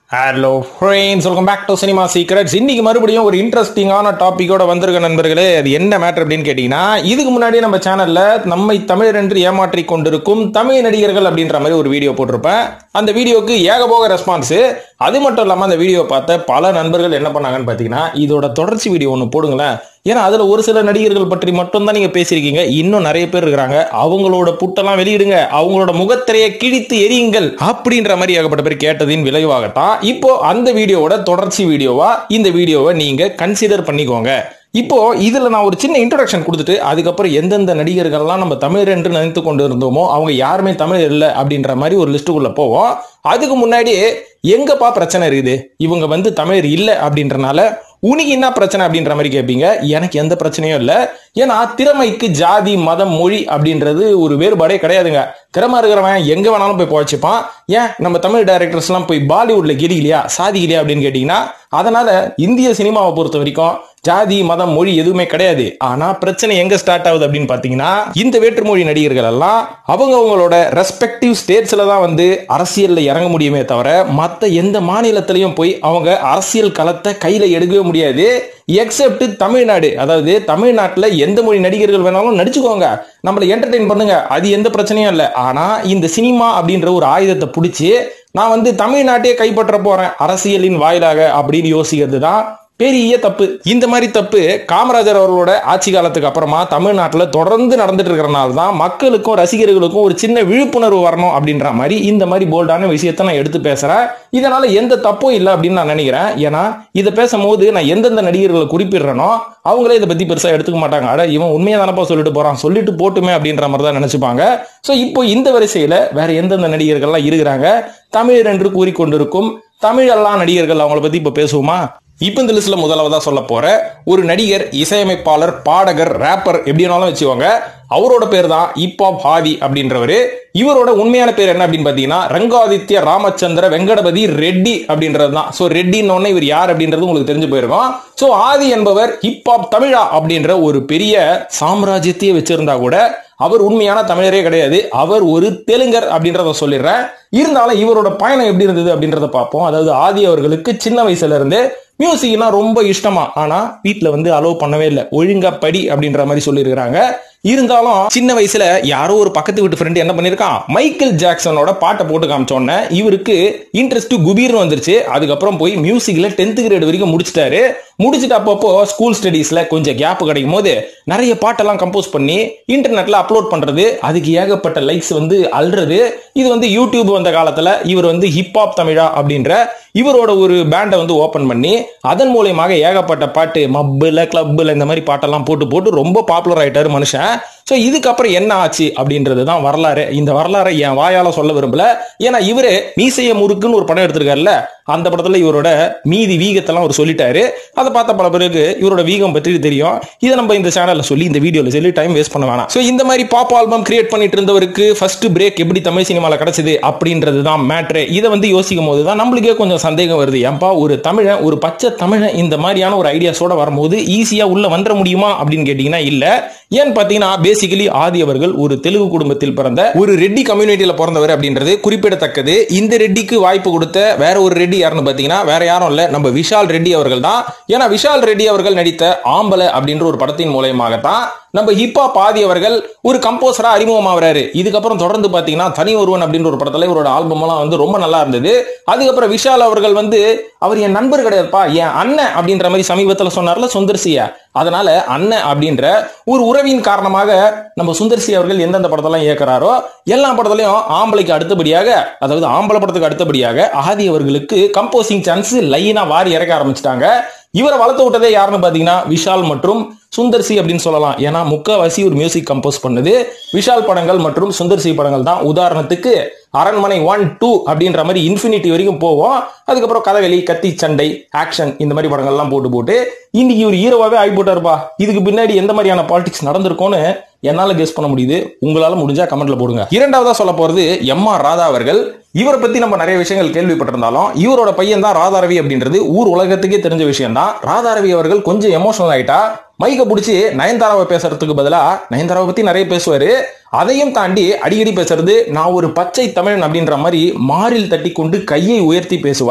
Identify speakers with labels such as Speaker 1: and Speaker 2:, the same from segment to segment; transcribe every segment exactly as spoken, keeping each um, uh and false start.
Speaker 1: Hello friends, welcome back to cinema secrets. இன்னைக்கு மறுபடியும் ஒரு இன்ட்ரெஸ்டிங்கான டாப்பிக்கோட வந்திருக்க நண்பர்களே. அது என்ன மேட்டர் அப்படின்னு கேட்டீங்கன்னா, இதுக்கு முன்னாடி நம்ம சேனல்ல நம்மை தமிழர் என்று ஏமாற்றி கொண்டிருக்கும் தமிழ் நடிகர்கள் அப்படின்ற மாதிரி ஒரு வீடியோ போட்டிருப்பேன். அந்த வீடியோக்கு ஏகபோக ரெஸ்பான்ஸ். அது மட்டும் இல்லாம அந்த வீடியோ பார்த்த பல நண்பர்கள் என்ன பண்ணாங்கன்னு பாத்தீங்கன்னா, இதோட தொடர்ச்சி வீடியோ ஒன்று போடுங்களேன், ஏன்னா அதுல ஒரு சில நடிகர்கள் பற்றி மட்டும் தான் நீங்க பேசியிருக்கீங்க, இன்னும் நிறைய பேர் இருக்கிறாங்க, அவங்களோட புட்டெல்லாம் வெளியிடுங்க, அவங்களோட முகத்திரையை கிழித்து எரியுங்கள் அப்படின்ற மாதிரி ஏகப்பட்ட பேர் கேட்டதின் விளைவாகத்தான் இப்போ அந்த வீடியோவோட தொடர்ச்சி வீடியோவா இந்த வீடியோவை நீங்க கன்சிடர் பண்ணிக்கோங்க. இப்போ இதுல நான் ஒரு சின்ன இன்ட்ரோடக்ஷன் கொடுத்துட்டு அதுக்கப்புறம் எந்தெந்த நடிகர்கள்லாம் நம்ம தமிழர் என்று நினைத்து கொண்டு இருந்தோமோ அவங்க யாருமே தமிழர் இல்லை அப்படின்ற மாதிரி ஒரு லிஸ்ட்டுக்குள்ள போவோம். அதுக்கு முன்னாடி எங்கப்பா பிரச்சனை இருக்குது, இவங்க வந்து தமிழர் இல்லை அப்படின்றனால உனக்கு என்ன பிரச்சனை அப்படின்ற மாதிரி கேட்பீங்க. எனக்கு எந்த பிரச்சனையும் இல்லை. ஏன்னா திறமைக்கு ஜாதி மதம் மொழி அப்படின்றது ஒரு வேறுபாடே கிடையாதுங்க. திறமை இருக்கிறவன் எங்க வேணாலும் போய் போச்சுப்பான். ஏன் நம்ம தமிழ் டைரக்டர்ஸ் எல்லாம் போய் பாலிவுட்ல கிரிக்கலையா சாதிக்கலையா அப்படின்னு கேட்டீங்கன்னா, அதனால இந்திய சினிமாவை பொறுத்த வரைக்கும் ஜாதி மதம் மொழி எதுவுமே கிடையாது. ஆனா பிரச்சனை எங்க ஸ்டார்ட் ஆகுது அப்படின்னு பாத்தீங்கன்னா, இந்த வேற்றுமொழி நடிகர்கள் எல்லாம் அவங்க அவங்களோட ரெஸ்பெக்டிவ் ஸ்டேட்ஸ்ல தான் வந்து அரசியல்ல இறங்க முடியுமே தவிர மத்த எந்த மாநிலத்திலையும் போய் அவங்க அரசியல் களத்தை கையில எடுக்கவே முடியாது. எக்ஸெப்ட் தமிழ்நாடு. அதாவது தமிழ்நாட்டில் எந்த மொழி நடிகர்கள் வேணாலும் நடிச்சுக்கோங்க, நம்மளை என்டர்டெயின் பண்ணுங்க, அது எந்த பிரச்சனையும் இல்லை. ஆனா இந்த சினிமா அப்படின்ற ஒரு ஆயுதத்தை பிடிச்சி நான் வந்து தமிழ்நாட்டையே கைப்பற்ற போறேன் அரசியலின் வாயிலாக அப்படின்னு யோசிக்கிறது தான் பெரிய தப்பு. இந்த மாதிரி தப்பு காமராஜர் அவர்களோட ஆட்சி காலத்துக்கு அப்புறமா தமிழ்நாட்டில் தொடர்ந்து நடந்துட்டு இருக்கிறனால தான் மக்களுக்கும் ரசிகர்களுக்கும் ஒரு சின்ன விழிப்புணர்வு வரணும் அப்படின்ற மாதிரி இந்த மாதிரி போல்டான விஷயத்தை நான் எடுத்து பேசுறேன். இதனால எந்த தப்பும் இல்லை அப்படின்னு நான் நினைக்கிறேன். ஏன்னா இதை பேசும்போது நான் எந்தெந்த நடிகர்களை குறிப்பிடுறேனோ அவங்களே இதை பத்தி பெருசா எடுத்துக்க மாட்டாங்க. அட இவன் உண்மையா தானப்பா சொல்லிட்டு போறான், சொல்லிட்டு போட்டுமே அப்படின்ற மாதிரி தான் நினைச்சுப்பாங்க. ஸோ இப்போ இந்த வரிசையில வேற எந்தெந்த நடிகர்கள்லாம் இருக்கிறாங்க தமிழர் என்று கூறிக்கொண்டிருக்கும் தமிழெல்லாம் நடிகர்கள், அவங்கள பத்தி இப்ப பேசுவோமா? இப்ப இந்த லிஸ்ட்ல முதலாவதா சொல்ல போற ஒரு நடிகர், இசையமைப்பாளர், பாடகர், ரேப்பர் எப்படினாலும் வச்சுக்கோங்க. அவரோட பேர் தான் ஹிப்ஹாப் ஆதி அப்படின்றவரு. இவரோட உண்மையான பேர் என்ன அப்படின்னு பாத்தீங்கன்னா ரங்காதித்ய ராமச்சந்திர வெங்கடபதி ரெட்டி அப்படின்றது தான். சோ ரெட்டின்னு இவர் யார் அப்படின்றது உங்களுக்கு தெரிஞ்சு போயிருக்கும். சோ ஆதி என்பவர் ஹிப்ஹாப் தமிழா அப்படின்ற ஒரு பெரிய சாம்ராஜ்யத்தையே வச்சிருந்தா கூட அவர் உண்மையான தமிழரே கிடையாது. அவர் ஒரு தெலுங்கர் அப்படின்றத சொல்லிடுறேன். இருந்தாலும் இவரோட பயணம் எப்படி இருந்தது அப்படின்றத பார்ப்போம். அதாவது ஆதி அவர்களுக்கு சின்ன வயசுல இருந்து மியூசிக்னா ரொம்ப இஷ்டமா, ஆனா வீட்டுல வந்து அலோவ் பண்ணவே இல்லை, ஒழுங்கா படி அப்படின்ற மாதிரி சொல்லியிருக்கிறாங்க. இருந்தாலும் சின்ன வயசுல யாரோ ஒரு பக்கத்து வீட்டு ஃப்ரெண்ட் என்ன பண்ணிருக்கான், மைக்கேல் ஜாக்சனோட பாட்டை போட்டு காமிச்சோன்னே இவருக்கு இன்ட்ரெஸ்ட் குபீர்னு வந்துருச்சு. அதுக்கப்புறம் போய் மியூசிக்ல டென்த் கிரேட் வரைக்கும் முடிச்சிட்டாரு. முடிச்சுட்டு அப்பப்போ ஸ்கூல் ஸ்டடீஸ்ல கொஞ்சம் கேப் கிடைக்கும் போது நிறைய பாட்டெல்லாம் கம்போஸ் பண்ணி இன்டர்நெட்ல அப்லோட் பண்றது, அதுக்கு ஏகப்பட்ட லைக்ஸ் வந்து அல்றது. இது வந்து யூடியூப் வந்த காலத்துல இவர் வந்து ஹிப்ஹாப் தமிழா அப்படின்ற இவரோட ஒரு பேண்டை வந்து ஓபன் பண்ணி அதன் மூலமாக ஏகப்பட்ட பாட்டு மப்புல கிளப்ல இந்த மாதிரி பாட்டெல்லாம் போட்டு போட்டு ரொம்ப பாப்புலர் ஆயிட்டாரு மனுஷன். சோ இதுக்கப்புறம் என்ன ஆச்சு அப்படின்றது தான் வரலாறு. இந்த வரலாறை என் வாயால சொல்ல விரும்பல. ஏன்னா இவரு மீசைய முறுக்குன்னு ஒரு படம் எடுத்திருக்காருல்ல, அந்த படத்துல இவரோட மீதி வீகத்தெல்லாம் அவர் சொல்லிட்டாரு. அதை பார்த்த பல பேருக்கு இவரோட வீகம் பற்றி தெரியும். இதை நம்ம இந்த சேனல்ல சொல்லி இந்த வீடியோல சொல்லி டைம் வேஸ்ட் பண்ண வேணாம். சோ இந்த மாதிரி பாப் ஆல்பம் கிரியேட் பண்ணிட்டு இருந்தவருக்கு ஃபர்ஸ்ட் பிரேக் எப்படி தமிழ் சினிமால கிடைச்சது அப்படின்றது தான் மேட்ரு. இதை வந்து யோசிக்கும் போது தான் நம்மளுக்கே கொஞ்சம் சந்தேகம் வருது. ஏன்பா ஒரு தமிழன், ஒரு பச்சை தமிழன் இந்த மாதிரியான ஒரு ஐடியாஸோட வரும்போது ஈஸியா உள்ள வந்துட முடியுமா அப்படின்னு கேட்டீங்கன்னா இல்ல. ஏன்னு பாத்தீங்கன்னா பேசிக்கலி ஆதி அவர்கள் ஒரு தெலுங்கு குடும்பத்தில் பிறந்த ஒரு ரெட்டி கம்யூனிட்டியில பிறந்தவர் அப்படின்றது குறிப்பிடத்தக்கது. இந்த ரெட்டிக்கு வாய்ப்பு கொடுத்த வேற ஒரு ரெட்டி யாருன்னு பாத்தீங்கன்னா வேற யாரும் இல்ல, நம்ம விஷால் ரெட்டி அவர்கள் தான். ஏன்னா விஷால் ரெட்டி அவர்கள் நடித்த ஆம்பல அப்படின்ற ஒரு படத்தின் மூலமாகத்தான் நம்ம ஹிப்ஹாப் ஆதி அவர்கள் ஒரு கம்போசரா அறிமுகமாகிறாரு. இதுக்கப்புறம் தொடர்ந்து பாத்தீங்கன்னா தனி ஒருவன் அப்படின்ற ஒரு படத்துல இவரோட ஆல்பம் எல்லாம் வந்து ரொம்ப நல்லா இருந்தது. அதுக்கப்புறம் விஷால் அவர்கள் வந்து அவர் என் நண்பர் கிடையாதுப்பா, என் அண்ணன் அப்படின்ற மாதிரி சமீபத்தில் சொன்னார்ல சுந்தர்சியா, அதனால அண்ணன் அப்படின்ற ஒரு உறவின் காரணமாக நம்ம சுந்தர்சி அவர்கள் எந்தெந்த படத்தெல்லாம் இயக்குறாரோ எல்லா படத்துலையும் ஆம்பளைக்கு அடுத்தபடியாக, அதாவது ஆம்பளை படத்துக்கு அடுத்தபடியாக ஆதி அவர்களுக்கு கம்போசிங் சான்ஸ் லைனா வாரி இறக்க ஆரம்பிச்சிட்டாங்க. இவரை வளர்த்து விட்டதே யாருன்னு பாத்தீங்கன்னா விஷால் மற்றும் சுந்தர்சி அப்படின்னு சொல்லலாம். ஏன்னா முக்காவாசி ஒரு மியூசிக் கம்போஸ் பண்ணது விஷால் படங்கள் மற்றும் சுந்தர்சி படங்கள் தான். உதாரணத்துக்கு அரண்மனை ஒன் டூ அப்படின்ற மாதிரி இன்ஃபினிட்டி வரைக்கும் போவோம். அதுக்கப்புறம் கதகளி, கத்தி சண்டை, ஆக்ஷன் இந்த மாதிரி படங்கள்லாம் போட்டு போட்டு இன்னைக்கு ஒரு ஹீரோவாவே ஆகி போட்டாருப்பா. இதுக்கு பின்னாடி எந்த மாதிரியான பாலிடிக்ஸ் நடந்திருக்கும்னு என்னால கெஸ் பண்ண முடியுது. உங்களால முடிஞ்சா கமெண்ட்ல போடுங்க. இரண்டாவதா சொல்ல போறது எம் ஆர் ராதா அவர்கள். இவரை பத்தி நம்ம நிறைய விஷயங்கள் கேள்விப்பட்டிருந்தாலும் இவரோட பையன் தான் ராதாரவி அப்படின்றது ஊர் உலகத்துக்கே தெரிஞ்ச விஷயம் தான். ராதாரவி அவர்கள் கொஞ்சம் எமோஷனல் ஆயிட்டா மைக்க பிடிச்சி நயன்தாராவை பேசுறதுக்கு பதிலா நயன்தாராவை பத்தி நிறைய பேசுவாரு. அதையும் தாண்டி அடிக்கடி பேசுறது நான் ஒரு பச்சை தமிழன் அப்படின்ற மாதிரி மாரில் தட்டி கொண்டு கையை உயர்த்தி பேசுவார்.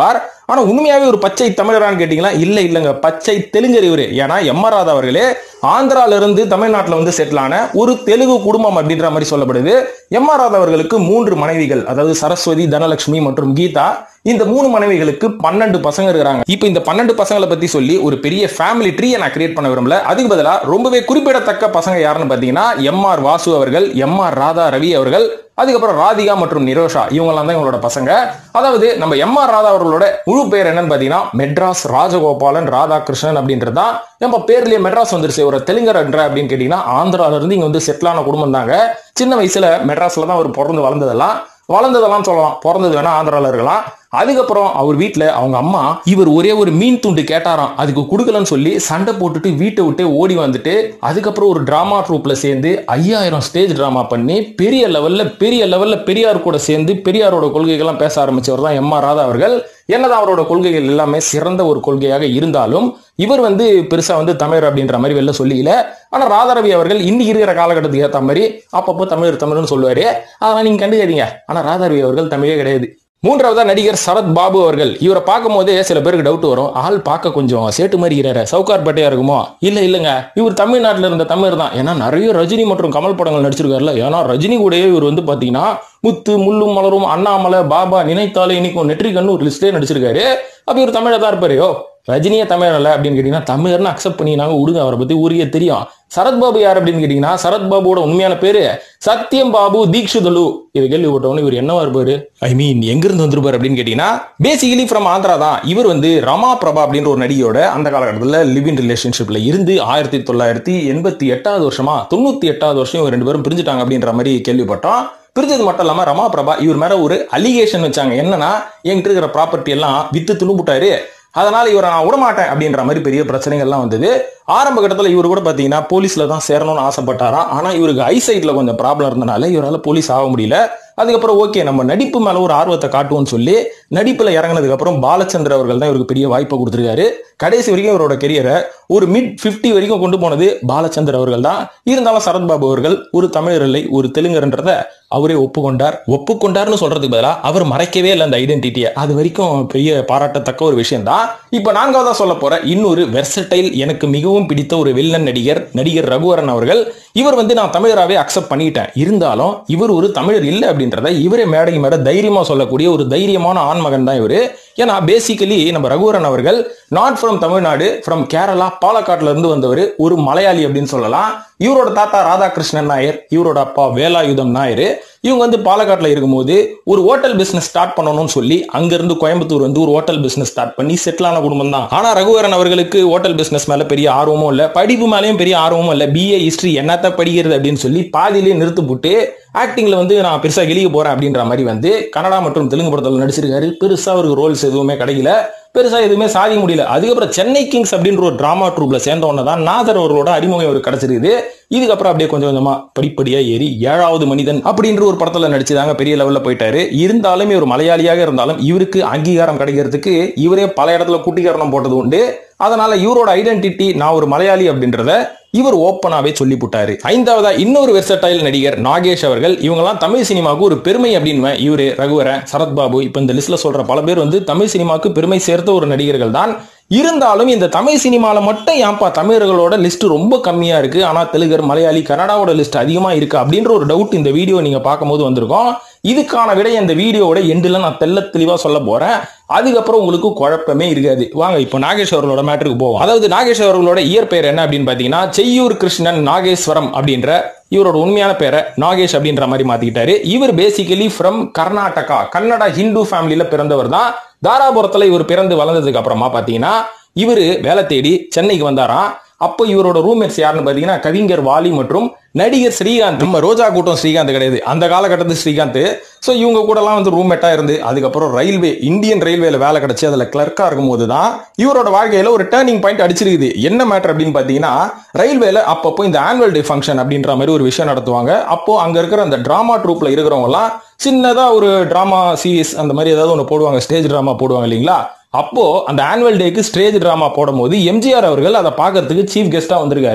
Speaker 1: ஆனா உண்மையாவே ஒரு பச்சை தமிழரான்னு கேட்டீங்களா? இல்ல இல்லங்க, பச்சை தெலுங்கர் இவரு. ஏன்னா எம் ஆர் ராதா அவர்களே ஆந்திரால இருந்து தமிழ்நாட்டில் வந்து செட்டில் ஆன ஒரு தெலுங்கு குடும்பம் அப்படின்ற மாதிரி சொல்லப்படுது. எம் ஆர் ராதா அவர்களுக்கு மூன்று மனைவிகள், அதாவது சரஸ்வதி, தனலட்சுமி மற்றும் கீதா. இந்த மூணு மனைவிகளுக்கு பன்னெண்டு பசங்க இருக்கிறாங்க. இப்போ இந்த பன்னெண்டு பசங்களை பத்தி சொல்லி ஒரு பெரிய ஃபேமிலி ட்ரீயை நான் கிரியேட் பண்ண விரும்பல. அதுக்கு பதிலா ரொம்பவே குறிப்பிடத்தக்க பசங்க யாருன்னு பாத்தீங்கன்னா எம் ஆர் வாசு அவர்கள், எம் ஆர் ராதா ரவி அவர்கள், அதுக்கப்புறம் ராதிகா மற்றும் நிரோஷா. இவங்கெல்லாம் தான் இவங்களோட பசங்க. அதாவது நம்ம எம் ஆர் ராதா அவர்களோட முழு பேர் என்னன்னு பாத்தீங்கன்னா மெட்ராஸ் ராஜகோபாலன் ராதாகிருஷ்ணன் அப்படின்றதுதான். நம்ம பேர்லயே மெட்ராஸ் வந்துருச்சு. ஒரு தெலுங்கர் என்ற அப்படின்னு கேட்டீங்கன்னா ஆந்திரால இருந்து இங்க வந்து செட்டில் ஆன குடும்பம் தாங்க. சின்ன வயசுல மெட்ராஸ்ல தான் அவர் பிறந்து வளர்ந்ததெல்லாம் வளர்ந்ததெல்லாம் சொல்லலாம். பிறந்தது வேணா ஆந்திரால இருக்கலாம். அதுக்கப்புறம் அவர் வீட்டுல அவங்க அம்மா இவர் ஒரே ஒரு மீன் துண்டு கேட்டாராம், அதுக்கு கொடுக்கலன்னு சொல்லி சண்டை போட்டுட்டு வீட்டை விட்டு ஓடி வந்துட்டு அதுக்கப்புறம் ஒரு டிராமா ட்ரூப்ல சேர்ந்து ஐயாயிரம் ஸ்டேஜ் டிராமா பண்ணி பெரிய லெவல்ல பெரிய லெவல்ல பெரியார் கூட சேர்ந்து பெரியாரோட கொள்கைகள்லாம் பேச ஆரம்பிச்சவர் தான் எம் ஆர் ராதா அவர்கள். என்னதான் அவரோட கொள்கைகள் எல்லாமே சிறந்த ஒரு கொள்கையாக இருந்தாலும் இவர் வந்து பெருசா வந்து தமிழர் அப்படின்ற மாதிரி வெளில சொல்லிக்கல. ஆனா ராதாரவி அவர்கள் இன்னைக்கு இருக்கிற காலகட்டத்துக்கு ஏற்ற மாதிரி அப்பப்போ தமிழர் தமிழ்னு சொல்லுவாரு. அதெல்லாம் நீங்க கண்டுக்காதீங்க. ஆனா ராதாரவி அவர்கள் தமிழே கிடையாது. மூன்றாவதா நடிகர் சரத் பாபு அவர்கள். இவரை பார்க்கும் போதே சில பேருக்கு டவுட் வரும், ஆள் பார்க்க கொஞ்சம் சேட்டு மாதிரி இருக்கிறாரு, சவுகார் பட்டையா இருக்குமோ? இல்ல இல்லங்க, இவர் தமிழ்நாட்டில் இருந்த தமிழர் தான். ஏன்னா நிறைய ரஜினி மற்றும் கமல் படங்கள் நடிச்சிருக்காருல்ல. ஏன்னா ரஜினி கூடயே இவர் வந்து பாத்தீங்கன்னா முத்து, முள்ளும் மலரும், அண்ணாமலை, பாபா, நினைத்தாலே இன்னைக்கும், நெற்றிக்கண்ணு ஒரு லிஸ்டே நடிச்சிருக்காரு. அப்ப இவர் தமிழர் தான் இருப்பாரு. ரஜினியே தமிழர் இல்ல அப்படின்னு கேட்டீங்கன்னா தமிழர்னு அக்செப்ட் பண்ணினாங்க, விடுங்க, அவரை பத்தி ஊருக்கே தெரியும். சரத்பாபு யார் அப்படின்னு கேட்டீங்கன்னா சரத்பாபுவோட உண்மையான பேரு சத்யம் பாபு தீக்ஷிதலு. இது கேள்விப்பட்டவனு இவர் என்னவா இருப்பாரு, ஐ மீன் எங்கிருந்து வந்திருப்பாரு அப்படின்னு கேட்டீங்கன்னா பேசிக்கலி ஃப்ரம் ஆந்திரா தான். இவர் வந்து ரமா பிரபா அப்படின்ற ஒரு நடிகையோட அந்த காலகட்டத்தில் லிவ் இன் ரிலேஷன்ஷிப்ல இருந்து ஆயிரத்தி தொள்ளாயிரத்தி எண்பத்தி எட்டாவது வருஷமா தொண்ணூத்தி எட்டாவது வருஷம் இவங்க ரெண்டு பேரும் பிரிஞ்சுட்டாங்க அப்படின்ற மாதிரி கேள்விப்பட்டோம். பிரிஞ்சது மட்டும் இல்லாம ரமா பிரபா இவர் மேல ஒரு அலிகேஷன் வச்சாங்க. என்னன்னா என்கிட்ட இருக்கிற ப்ராப்பர்ட்டி எல்லாம் வித்து துணுபுட்டாரு, அதனால இவரை நான் விடமாட்டேன் அப்படின்ற மாதிரி பெரிய பிரச்சனைகள்லாம் வந்தது. ஆரம்ப கட்டத்தில் இவர் கூட பார்த்தீங்கன்னா போலீஸ்ல தான் சேரணும்னு ஆசைப்பட்டாராம். ஆனா இவருக்கு ஐசைட்ல கொஞ்சம் ப்ராப்ளம் இருந்தனால இவரால் போலீஸ் ஆக முடியல. அதுக்கப்புறம் ஓகே நம்ம நடிப்பு மேல ஒரு ஆர்வத்தை காட்டுவோம்னு சொல்லி நடிப்புல இறங்கினதுக்கு அப்புறம் பாலச்சந்திர அவர்கள் தான் இவருக்கு பெரிய வாய்ப்பை கொடுத்திருக்காரு. கடைசி வரைக்கும் இவரோட கெரியரை ஒரு மிட் பிப்டி வரைக்கும் கொண்டு போனது பாலச்சந்திர அவர்கள் தான். இருந்தாலும் சரத்பாபு அவர்கள் ஒரு தமிழர் இல்லை, ஒரு தெலுங்கர்ன்றத அவரே ஒப்புக்கொண்டார். ஒப்புக்கொண்டார்னு சொல்றதுக்கு பதிலாக அவர் மறைக்கவே இல்லை அந்த ஐடென்டிட்டியை. அது வரைக்கும் பெரிய பாராட்டத்தக்க ஒரு விஷயம் தான். இப்ப நான்காவதா சொல்ல போற இன்னொரு வெர்சடைல் எனக்கு மிகவும் பிடித்த ஒரு வில்லன் நடிகர் நடிகர் ரகுவரன் அவர்கள். இவர் வந்து நான் தமிழராகவே அக்செப்ட் பண்ணிட்டேன், இருந்தாலும் இவர் ஒரு தமிழர் இல்லை அப்படின்றத இவரே மேடைக்கு மேட தைரியமா சொல்லக்கூடிய ஒரு தைரியமான ஆண்மகன் தான் இவரு. ஏன்னா பேசிக்கலி நம்ம ரகுவரன் அவர்கள் not from Tamil Nadu, from Kerala பாலக்காட்டுல இருந்து வந்தவர், ஒரு மலையாளி அப்படின்னு சொல்லலாம். இவரோட தாத்தா ராதாகிருஷ்ணன் நாயர், இவரோட அப்பா வேலாயுதம் நாயர். இவங்க வந்து பாலக்காட்டுல இருக்கும்போது ஒரு ஹோட்டல் பிசினஸ் ஸ்டார்ட் பண்ணணும்னு சொல்லி அங்கிருந்து கோயம்புத்தூர் வந்து ஒரு ஹோட்டல் பிசினஸ் ஸ்டார்ட் பண்ணி செட்டில் ஆன குடும்பம் தான். ஆனா ரகுவரன் அவர்களுக்கு ஹோட்டல் பிசினஸ் மேல பெரிய ஆர்வமும் இல்ல, படிப்பு மேலேயும் பெரிய ஆர்வமும் இல்ல. பிஏ ஹிஸ்டரி என்னத்த படிக்கிறது அப்படின்னு சொல்லி பாதியிலேயே நிறுத்து போட்டு ஆக்டிங்ல வந்து நான் பெருசா கிளிக்க போறேன் அப்படின்ற மாதிரி வந்து கன்னடா மற்றும் தெலுங்கு படத்தில் நடிச்சிருக்காரு. பெருசா அவருக்கு ரோல்ஸ் எதுவுமே கிடைக்கல, பெருசா எதுவுமே சாதிக்க முடியல. அதுக்கப்புறம் சென்னை கிங்ஸ் அப்படின்ற ஒரு டிராமா ட்ரூப்ல சேர்ந்த உடனே தான் நாதர் அவர்களோட அறிமுகம் அவருக்கு கிடைச்சிருக்குது. இதுக்கப்புறம் அப்படியே கொஞ்சம் கொஞ்சமா படிப்படியா ஏறி ஏழாவது மனிதன் அப்படின்ற ஒரு படத்துல நடிச்சுதாங்க பெரிய லெவல்ல போயிட்டாரு. இருந்தாலும் இவர் மலையாளியாக இருந்தாலும் இவருக்கு அங்கீகாரம் கிடைக்கிறதுக்கு இவரே பல இடத்துல குட்டிகரணம் போட்டது உண்டு. அதனால இவரோட ஐடென்டிட்டி நான் ஒரு மலையாளி அப்படின்றத இவர் ஓப்பனாவே சொல்லி போட்டாரு. ஐந்தாவதா இன்னொரு வெர்சடைல் நடிகர் நாகேஷ் அவர்கள். இவங்கெல்லாம் தமிழ் சினிமாவுக்கு ஒரு பெருமை அப்படின்னு இவரு ரகுவரன், சரத்பாபு, இப்ப இந்த லிஸ்ட்ல சொல்ற பல பேர் வந்து தமிழ் சினிமாவுக்கு பெருமை சேர்த்த ஒரு நடிகர்கள் தான். இருந்தாலும் இந்த தமிழ் சினிமால மட்டும் ஏன்பா தமிழர்களோட லிஸ்ட் ரொம்ப கம்மியா இருக்கு, ஆனா தெலுங்கர், மலையாளி, கன்னடாவோட லிஸ்ட் அதிகமா இருக்கு அப்படின்ற ஒரு டவுட் இந்த வீடியோ நீங்க பார்க்கும்போது வந்திருக்கும். இதுக்கான விட இந்த வீடியோவோட எண்டில் நான் தெல்ல தெளிவா சொல்ல போறேன். அதுக்கப்புறம் உங்களுக்கு குழப்பமே இருக்காது. வாங்க இப்போ நாகேஷ் அவர்களோட மேட்டருக்கு போவோம். அதாவது நாகேஷ் அவர்களோட இயற்பெயர் என்ன அப்படின்னு பாத்தீங்கன்னா செய்யூர் கிருஷ்ணன் நாகேஸ்வரம் அப்படின்ற இவரோட உண்மையான பேரை நாகேஷ் அப்படின்ற மாதிரி மாத்திக்கிட்டாரு. இவர் பேசிக்கலி ஃப்ரம் கர்நாடகா, கன்னடா ஹிந்து ஃபேமிலியில பிறந்தவர் தான். தாராபுரத்துல இவர் பிறந்து வளர்ந்ததுக்கு அப்புறமா பாத்தீங்கன்னா இவரு வேலை தேடி சென்னைக்கு வந்தாராம். அப்போ இவரோட ரூம்மேட்ஸ் யாருன்னு பாத்தீங்கன்னா கவிஞர் வாலி மற்றும் நடிகர் ஸ்ரீகாந்த். நம்ம ரோஜா கூட்டம் ஸ்ரீகாந்த் கிடையாது, அந்த காலகட்டத்தில் ஸ்ரீகாந்த். ஸோ இவங்க கூட எல்லாம் வந்து ரூம்மேட்டா இருந்து அதுக்கப்புறம் ரயில்வே இந்தியன் ரயில்வேல வேலை கிடைச்சி அதுல கிளர்க்கா இருக்கும் போது தான் இவரோட வாழ்க்கையில ஒரு டேர்னிங் பாயிண்ட் அடிச்சிருக்குது. என்ன மேட்டர் அப்படின்னு பாத்தீங்கன்னா ரயில்வேல அப்பப்போ இந்த ஆனுவல் டே ஃபங்க்ஷன் அப்படின்ற மாதிரி ஒரு விஷயம் நடத்துவாங்க. அப்போ அங்க இருக்கிற அந்த டிராமா ட்ரூப்ல இருக்கிறவங்க எல்லாம் சின்னதா ஒரு டிராமா சீரிஸ் அந்த மாதிரி ஏதாவது ஒன்று போடுவாங்க, ஸ்டேஜ் டிராமா போடுவாங்க இல்லைங்களா. அப்போ அந்த ஆனுவல் டேக்கு ஸ்டேஜ் டிராமா போடும் போது எம்ஜிஆர் அவர்கள் அதை பார்க்கறதுக்கு சீஃப் கெஸ்டா வந்திருக்காரு.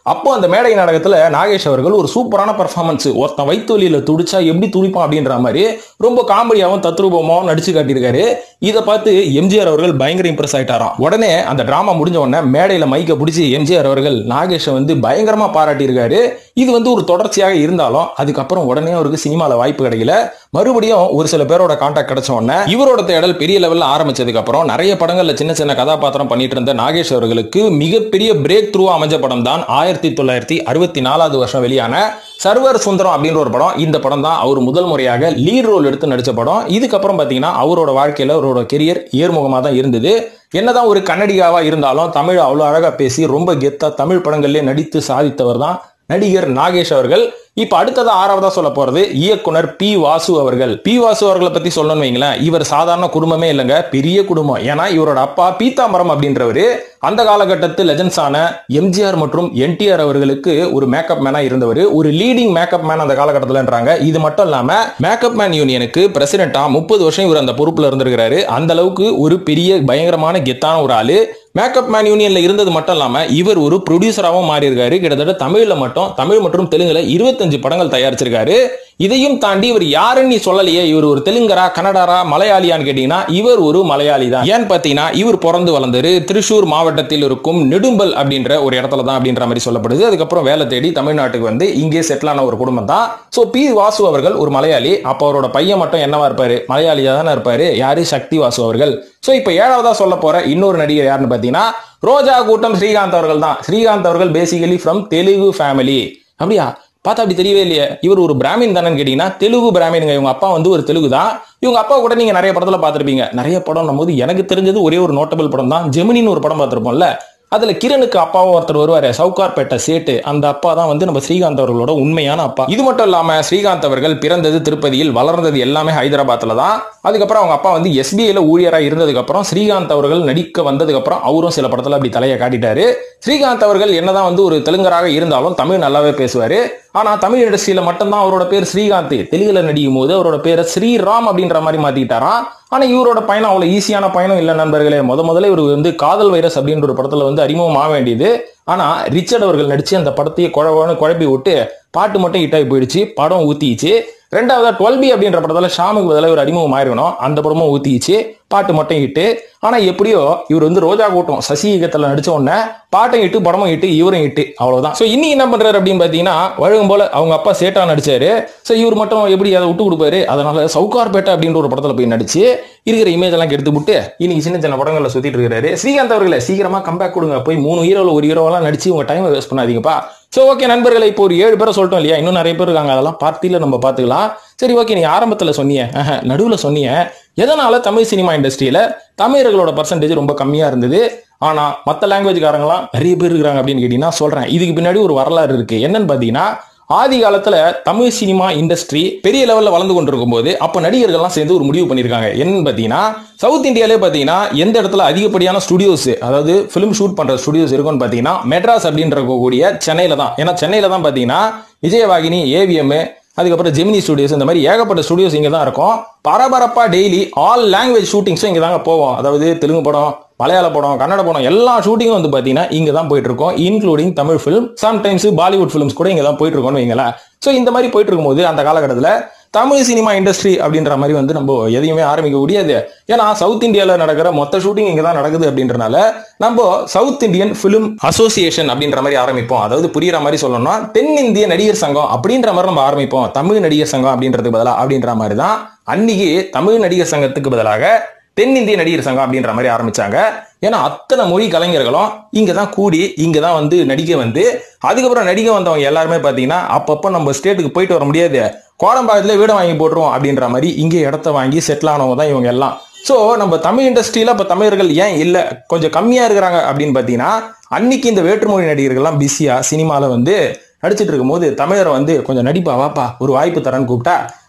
Speaker 1: அப்போ அந்த மேடை நாடகத்துல நாகேஷ் அவர்கள் ஒரு சூப்பரான பெர்ஃபார்மன்ஸ், ஒருத்தன் வயிற்று வலியில துடிச்சா எப்படி துடிப்பான் அப்படின்ற மாதிரி ரொம்ப காமெடியாவும் தத்ரூபமாவும் நடிச்சு காட்டியிருக்காரு. இதை பார்த்து எம்ஜிஆர் அவர்கள் பயங்கர இம்ப்ரெஸ் ஆயிட்டாராம். உடனே அந்த டிராமா முடிஞ்ச உடனே மேடையில மைக்க பிடிச்சி எம்ஜிஆர் அவர்கள் நாகேஷை வந்து பயங்கரமா பாராட்டியிருக்காரு. இது வந்து ஒரு தொடர்ச்சியாக இருந்தாலும் அதுக்கப்புறம் உடனே அவருக்கு சினிமால வாய்ப்பு கிடைக்கல. மறுபடியும் ஒரு சில பேரோட கான்டாக்ட் கிடைச்ச உடனே இவரோட தேடல் பெரிய லெவல்ல ஆரம்பிச்சதுக்கு அப்புறம் நிறைய படங்கள்ல சின்ன சின்ன கதாபாத்திரம் பண்ணிட்டு இருந்த நாகேஷ் அவர்களுக்கு மிகப்பெரிய பிரேக் த்ரூ அமைஞ்ச படம் தான் ஆயிரத்தி தொள்ளாயிரத்தி அறுபத்தி நாலாவது வருஷம் வெளியான சர்வர் சுந்தரம் அப்படின்ற ஒரு படம். இந்த படம் தான் அவர் முதல் முறையாக லீட் ரோல் எடுத்து நடிச்ச படம். இதுக்கப்புறம் பாத்தீங்கன்னா அவரோட வாழ்க்கையில அவரோட கெரியர் ஏர்முகமா தான் இருந்தது. என்னதான் ஒரு கன்னடிகாவா இருந்தாலும் தமிழ் அவ்வளவு அழகா பேசி ரொம்ப கெத்தா தமிழ் படங்கள்லயே நடித்து சாதித்தவர் தான் நடிகர் நாகேஷ் அவர்கள். இப்ப அடுத்ததா ஆறாவதா சொல்ல போறது இயக்குனர் பி வாசு அவர்கள். பி வாசு அவர்களை பத்தி சொல்லணும்னு வைங்களேன், இவர் சாதாரண குடும்பமே இல்லைங்க, பெரிய குடும்பம். ஏன்னா இவரோட அப்பா பீத்தாம்பரம் அப்படின்றவரு அந்த காலகட்டத்தில் லெஜண்ட்ஸான எம்ஜிஆர் மற்றும் என்டிஆர் அவர்களுக்கு ஒரு மேக்கப் மேனா இருந்தவர், ஒரு லீடிங் மேக்கப் மேன் அந்த காலகட்டத்தில்ன்றாங்க. இது மட்டும் இல்லாம மேக்கப் மேன் யூனியனுக்கு பிரசிடென்டா முப்பது வருஷம் இவர் அந்த பொறுப்புல இருந்திருக்கிறாரு. அந்த அளவுக்கு ஒரு பெரிய பயங்கரமான கெத்தான ஒரு ஆளு. மேக்கப் மேன் யூனியன்ல இருந்தது மட்டும் இல்லாம இவர் ஒரு ப்ரொடியூசராகவும் மாறி இருக்காரு. கிட்டத்தட்ட தமிழ்ல மட்டும் தமிழ் மற்றும் தெலுங்குல இருபத்தஞ்சு படங்கள் தயாரிச்சிருக்காரு. இதையும் தாண்டி இவர் யாருன்னு நீ சொல்லலையே, இவர் ஒரு தெலுங்கரா கன்னடாரா மலையாளியான்னு கேட்டீங்கன்னா இவர் ஒரு மலையாளி தான். ஏன்னு பாத்தீங்கன்னா இவர் பிறந்து வளர்ந்தது திருச்சூர் மாவட்டத்தில் இருக்கும் நெடும்பல் அப்படின்ற ஒரு இடத்துல தான் அப்படின்ற மாதிரி சொல்லப்படுது. அதுக்கப்புறம் வேலை தேடி தமிழ்நாட்டுக்கு வந்து இங்கே செட்டில் ஆன ஒரு குடும்பம் தான். சோ பி வாசு அவர்கள் ஒரு மலையாளி. அப்ப அவரோட பையன் மட்டும் என்னவா இருப்பாரு, மலையாளியா தானே இருப்பாரு. யாரு, சக்தி வாசு அவர்கள். சோ இப்ப ஏழாவதா சொல்ல போற இன்னொரு நடிகர் யாருன்னு பாத்தீங்கன்னா ரோஜா கூட்டம் ஸ்ரீகாந்த் அவர்கள் தான். ஸ்ரீகாந்த் அவர்கள் பேசிக்கலி ஃப்ரம் தெலுங்கு ஃபேமிலி. அப்படியா பார்த்தா அப்படி தெரியவே இல்லையே, இவர் ஒரு பிராமின் தானே கேட்டீங்கன்னா தெலுங்கு பிராமினுங்க. இவங்க அப்பா வந்து ஒரு தெலுங்கு தான். இவங்க அப்பா கூட நீங்க நிறைய படத்துல பார்த்திருப்பீங்க. நிறைய படம் போது எனக்கு தெரிஞ்சது ஒரே ஒரு நோட்டபிள் படம் தான், ஜெமினின்னு ஒரு படம் பார்த்திருப்போம்ல. அதுல கிரணுக்கு அப்பாவும் ஒருத்தர் வருவாரு, சவுகார்பேட்டை சேட்டு. அந்த அப்பா தான் வந்து நம்ம ஸ்ரீகாந்த் அவர்களோட உண்மையான அப்பா. இது மட்டும் இல்லாம ஸ்ரீகாந்த் அவர்கள் பிறந்தது திருப்பதியில், வளர்ந்தது எல்லாமே ஹைதராபாத்ல தான். அதுக்கப்புறம் அவங்க அப்பா வந்து எஸ்பிஐல ஊழியரா இருந்ததுக்கு அப்புறம் ஸ்ரீகாந்த் அவர்கள் நடிக்க வந்ததுக்கு அப்புறம் அவரும் சில படத்துல அப்படி தலையை காட்டிட்டாரு. ஸ்ரீகாந்த் அவர்கள் என்னதான் வந்து ஒரு தெலுங்கராக இருந்தாலும் தமிழ் நல்லாவே பேசுவாரு. ஆனா தமிழ் இண்டஸ்ட்ரியில மட்டும்தான் அவரோட பேர் ஸ்ரீகாந்த். தெலுங்குல நடிக்கும் போது அவரோட பேரை ஸ்ரீராம் அப்படின்ற மாதிரி மாத்திக்கிட்டாராம். ஆனா இவரோட பயணம் அவ்வளவு ஈஸியான பயணம் இல்ல நண்பர்களே. முத முதல்ல இவர் வந்து காதல் வைரஸ் அப்படின்ற ஒரு படத்துல வந்து அறிமுகம் ஆக வேண்டியது. ஆனா ரிச்சர்ட் அவர்கள் நடிச்சு அந்த படத்தையே குழவன்னு குழப்பி விட்டு பாட்டு மட்டும் ஹிட் ஆகி போயிடுச்சு, படம் ஊத்திச்சு. ரெண்டாவது டுவெல் பி அப்படின்ற படத்துல ஷாமுக்கு பதிலாக ஒரு அறிமுகம் ஆயிருக்கணும், அந்த படமும் ஊத்திச்சு, பாட்டு மட்டும் ஹிட்டு. ஆனா எப்படியோ இவர் வந்து ரோஜா கூட்டம் சசி இயக்கத்துல நடிச்ச உடனே பாட்டும் ஹிட்டு, படமும் ஹிட்டு, இவரும் ஹிட்டு, அவ்வளவுதான். சோ இன்னைக்கு என்ன பண்றாரு அப்படின்னு பாத்தீங்கன்னா வழங்கும் போல அவங்க அப்பா சேட்டா நடிச்சாரு. சோ இவர் மட்டும் எப்படி அதை விட்டு கொடுப்பாரு. அதனால சவுகார்பேட்டை அப்படின்ற ஒரு படத்துல போய் நடிச்சு இருக்கிற இமேஜ் எல்லாம் எடுத்து விட்டு இன்னைக்கு சின்ன சின்ன படங்கள்ல சுத்திட்டு இருக்காரு. ஸ்ரீகாந்த் அவர்களை சீக்கிரமா கம்பேக் கொடுங்க, போய் மூணு ஹீரோல ஒரு ஹீரோவெல்லாம் நடிச்சு உங்க டைம் வேஸ்ட் பண்ணாதீங்கப்பா. சோ ஓகே நண்பர்களை, இப்போ ஒரு ஏழு பேரை சொல்லிட்டோம் இல்லையா, இன்னும் நிறைய பேர் இருக்காங்க, அதெல்லாம் பார்ட்டியில நம்ம பாத்துக்கலாம். சரி ஓகே, நீங்க ஆரம்பத்துல சொன்னீங்க, நடுவுல சொன்னீங்க எதனால தமிழ் சினிமா இண்டஸ்ட்ரியில தமிழர்களோட பர்சன்டேஜ் ரொம்ப கம்மியா இருந்தது, ஆனா மத்த லாங்குவேஜ்காரங்களாம் நிறைய பேர் இருக்கிறாங்க அப்படின்னு கேட்டீங்கன்னா சொல்றேன். இதுக்கு பின்னாடி ஒரு வரலாறு இருக்கு. என்னன்னு பாத்தீங்கன்னா ஆதி காலத்துல தமிழ் சினிமா இண்டஸ்ட்ரி பெரிய லெவல்ல வளர்ந்து கொண்டிருக்கும் போது அப்ப நடிகர்கள்லாம் சேர்ந்து ஒரு முடிவு பண்ணிருக்காங்க. என்னன்னு பாத்தீங்கன்னா சவுத் இந்தியாலே பாத்தீங்கன்னா எந்த இடத்துல அதிகப்படியான ஸ்டுடியோஸ், அதாவது பிலிம் ஷூட் பண்ற ஸ்டுடியோஸ் இருக்குன்னு பாத்தீங்கன்னா மெட்ராஸ் அப்படின்ற கூடிய சென்னையில தான். ஏன்னா சென்னையில தான் பாத்தீங்கன்னா விஜயவாகினி, ஏவிஎம், அதுக்கப்புறம் ஜெமினி ஸ்டுடியோஸ், இந்த மாதிரி ஏகப்பட்ட ஸ்டுடியோஸ் இங்க தான் இருக்கும். பரபரப்பா டெய்லி ஆல் லாங்குவேஜ் ஷூட்டிங்ஸும் இங்க தாங்க போவோம். அதாவது தெலுங்கு படம், மலையாள படம், கன்னட படம், எல்லா ஷூட்டிங்கும் வந்து பாத்தீங்கன்னா இங்க தான் போயிட்டு இருக்கோம், including Tamil film, sometimes Bollywood films கூட இங்க தான் போயிட்டு இருக்கோம்னு வைங்களேன். சோ இந்த மாதிரி போயிட்டு இருக்கும்போது அந்த காலகட்டத்தில் தமிழ் சினிமா இண்டஸ்ட்ரி அப்படின்ற மாதிரி வந்து நம்ம எதையுமே ஆரம்பிக்க முடியாது. ஏன்னா சவுத் இந்தியால நடக்கிற மொத்த ஷூட்டிங் இங்க தான் நடக்குது அப்படின்றனால நம்ம சவுத் இந்தியன் பிலிம் அசோசியேஷன் அப்படின்ற மாதிரி ஆரம்பிப்போம். அதாவது புரியுற மாதிரி சொல்லணும்னா தென்னிந்திய நடிகர் சங்கம் அப்படின்ற மாதிரி நம்ம ஆரம்பிப்போம். தமிழ் நடிகர் சங்கம் அப்படின்றதுக்கு பதிலாக அப்படின்ற மாதிரி தான் அன்னைக்கு தமிழ் நடிகர் சங்கத்துக்கு பதிலாக தென்னிந்திய நடிகர் சங்கம் அப்படின்ற மாதிரி ஆரம்பிச்சாங்க. ஏன்னா அத்தனை மொழி கலைஞர்களும் இங்க தான் கூடி இங்க தான் வந்து நடிக்க வந்து, அதுக்கப்புறம் நடிக்க வந்தவங்க எல்லாருமே பாத்தீங்கன்னா அப்பப்போ நம்ம ஸ்டேட்டுக்கு போயிட்டு வர முடியாது, கோடம்பாக்கத்துல வீடை வாங்கி போட்டுருவோம் அப்படின்ற மாதிரி இங்கே இடத்த வாங்கி செட்டில் ஆனவங்க தான் இவங்க எல்லாம். சோ நம்ம தமிழ் இண்டஸ்ட்ரியில இப்ப தமிழர்கள் ஏன் இல்ல கொஞ்சம் கம்மியா இருக்கிறாங்க அப்படின்னு பாத்தீங்கன்னா அன்னைக்கு இந்த வேற்றுமொழி நடிகர்கள்லாம் பிஸியா சினிமால வந்து நடிச்சிட்டு இருக்கும் போது தமிழரை வந்து கொஞ்சம் நடிப்பா வாப்பா ஒரு வாய்ப்பு தரேன்னு கூப்பிட்டா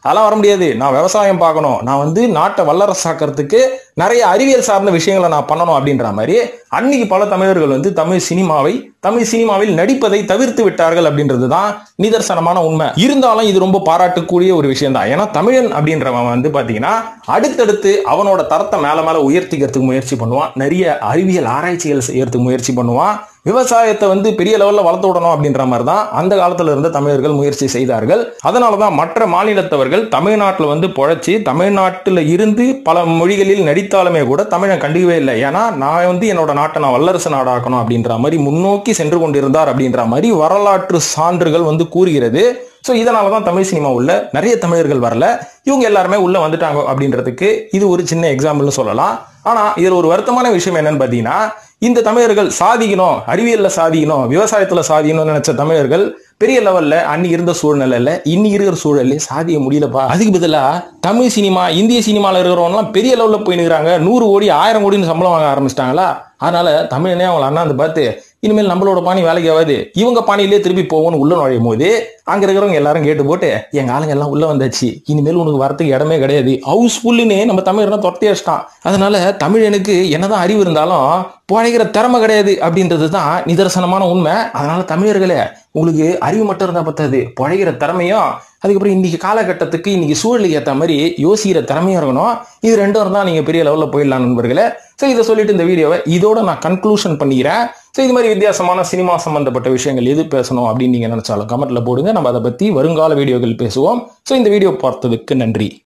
Speaker 1: அதெல்லாம் வர முடியாது, நான் விவசாயம் பார்க்கணும், நான் வந்து நாட்டை வல்லரசாக்கிறதுக்கு நிறைய அறிவியல் சார்ந்த விஷயங்களை நான் பண்ணணும் அப்படின்ற மாதிரி அன்னைக்கு பல தமிழர்கள் வந்து தமிழ் சினிமாவை தமிழ் சினிமாவில் நடிப்பதை தவிர்த்து விட்டார்கள் அப்படின்றது தான் நிதர்சனமான உண்மை. இருந்தாலும் இது ரொம்ப பாராட்டக்கூடிய ஒரு விஷயம் தான். ஏன்னா தமிழன் அப்படின்றவன் வந்து பாத்தீங்கன்னா அடுத்தடுத்து அவனோட தரத்தை மேல மேல உயர்த்திக்கிறதுக்கு முயற்சி பண்ணுவான், நிறைய அறிவியல் ஆராய்ச்சிகள் செய்யறதுக்கு முயற்சி பண்ணுவான், விவசாயத்தை வந்து பெரிய லெவல்ல வளர்த்து விடணும் அப்படின்ற மாதிரி தான் அந்த காலத்துல இருந்த தமிழர்கள் முயற்சி செய்தார்கள். அதனாலதான் மற்ற மாநிலத்தவர்கள் தமிழ்நாட்டில் வந்து பொழைச்சி தமிழ்நாட்டில் இருந்து பல மொழிகளில் நடித்தாலுமே கூட தமிழன் கண்டுக்கவே இல்லை. ஏன்னா நான் வந்து என்னோட நாட்டை நான் வல்லரசு நாடாக்கணும் அப்படின்ற மாதிரி முன்னோக்கி சென்று கொண்டிருந்தார் அப்படின்ற மாதிரி வரலாற்று சான்றுகள் வந்து கூறுகிறது. ஸோ இதனாலதான் தமிழ் சினிமா உள்ள நிறைய தமிழர்கள் வரல, இவங்க எல்லாருமே உள்ள வந்துட்டாங்க அப்படின்றதுக்கு இது ஒரு சின்ன எக்ஸாம்பிள்னு சொல்லலாம். ஆனா இதுல ஒரு வருத்தமான விஷயம் என்னன்னு பாத்தீங்கன்னா, இந்த தமிழர்கள் சாதிக்கணும், அறிவியல்ல சாதிக்கணும், விவசாயத்துல சாதிக்கணும்னு நினைச்ச தமிழர்கள் பெரிய லெவல்ல அன்னைக்கு இருந்த சூழ்நிலையில இன்னைக்கு இருக்கிற சூழல்ல சாதிக்க முடியலப்பா. அதுக்கு பதிலா தமிழ் சினிமா இந்திய சினிமால இருக்கிறவங்க எல்லாம் பெரிய லெவல்ல போயினுக்கிறாங்க, நூறு கோடி ஆயிரம் கோடின்னு சம்பளம் வாங்க ஆரம்பிச்சிட்டாங்களா. அதனால தமிழனே அவங்களை அண்ணாந்து பார்த்து இனிமேல் நம்மளோட பாணி வேலைக்கு ஆகாது, இவங்க பாணியிலே திருப்பி போவோம்னு உள்ள நுழையும் போது அங்க இருக்கிறவங்க எல்லாரும் கேட்டு போட்டு எங்க ஆளுங்க எல்லாம் உள்ள வந்தாச்சு, இனிமேல் உனக்கு வரத்துக்கு இடமே கிடையாது, ஹவுஸ்ஃபுல்லுன்னு நம்ம தமிழனை துரத்தி வச்சிட்டான். அதனால தமிழனுக்கு என்னதான் அறிவு இருந்தாலும் பழைக்கிற திறமை கிடையாது அப்படின்றது தான் நிதர்சனமான உண்மை. அதனால தமிழர்களே, உங்களுக்கு அறிவு மட்டும் இருந்தா பத்தாது, பழைக்கிற திறமையும் அதுக்கப்புறம் இன்னைக்கு காலகட்டத்துக்கு இன்னைக்கு சூழலுக்கு ஏற்ற மாதிரி யோசிக்கிற திறமையும் இருக்கணும். இது ரெண்டும் இருந்தா நீங்க பெரிய லெவலில் போயிடலாம் நண்பர்களே. ஸோ இதை சொல்லிட்டு இந்த வீடியோவை இதோட நான் கன்க்ளூஷன் பண்ணிக்கிறேன். ஸோ இது மாதிரி வித்தியாசமான சினிமா சம்பந்தப்பட்ட விஷயங்கள் எது பேசணும் அப்படின்னு நீங்க நினைச்சாலும் கமெண்ட்ல போடுங்க, நம்ம அதை பத்தி வருங்கால வீடியோக்கள் பேசுவோம். ஸோ இந்த வீடியோ பார்த்ததுக்கு நன்றி.